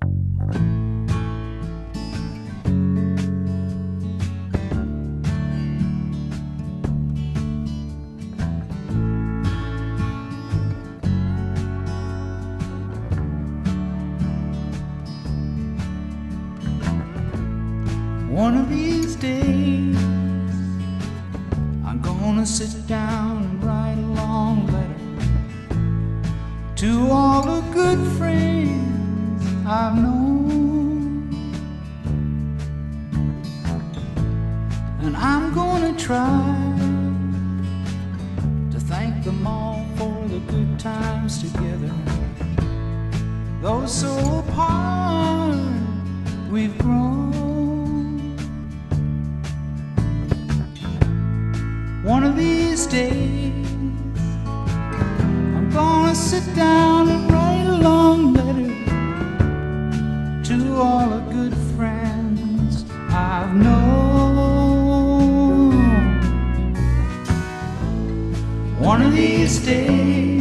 One of these days I'm gonna sit down and write a long letter to all the good friends I've known, and I'm gonna try to thank them all for the good times together, though so apart we've grown. One of these days I'm gonna sit down and write a long letter to all the good friends I've known. One of these days,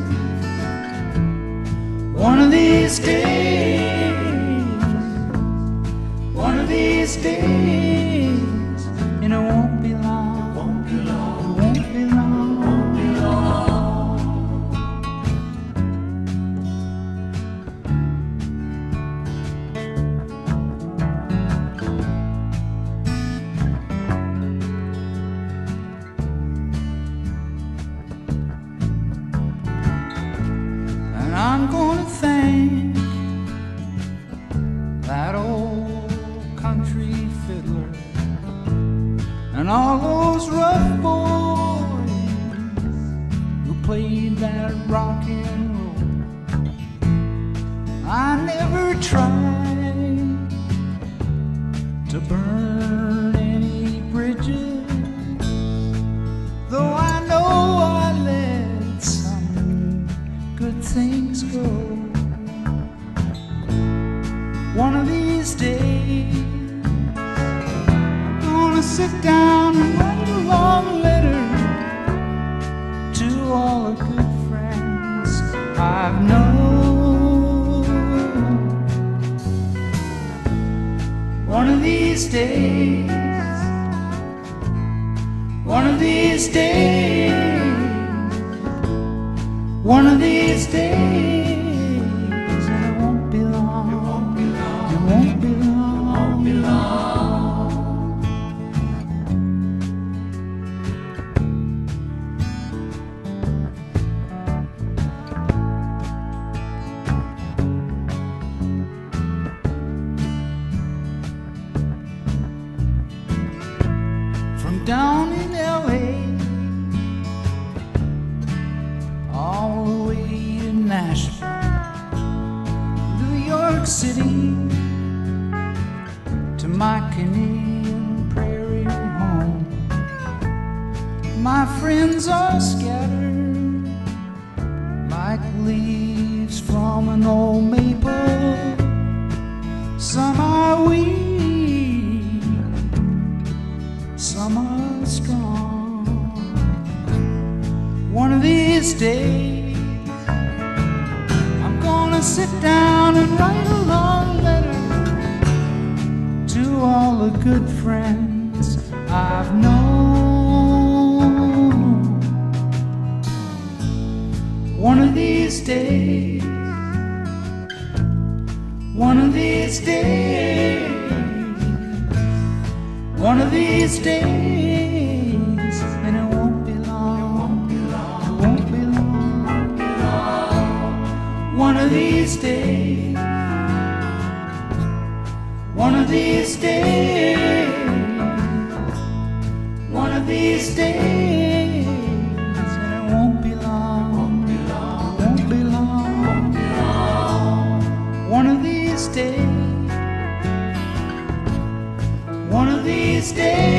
one of these days, one of these days, and it won't be long. I'm gonna thank that old country fiddler and all those rough boys who played that rock and roll. I never tried to burn any bridges, though I know I let some good things go. One of these days I'm gonna sit down and write a long letter to all the good friends I've known. One of these days, one of these days, one of these days, and it won't be long. It won't be long. It won't be long. It won't be long. From down in LA all the way to Nashville, New York City, to my Canadian prairie home. My friends are scattered like leaves from an old maple. Some are weak, some are strong. One of these days I'm gonna sit down and write a long letter to all the good friends I've known. One of these days, one of these days, one of these days, and it won't be long. It won't be long. One of these days, one of these days, one of these days, and it won't be long. It won't be long. One of these days, one of these days.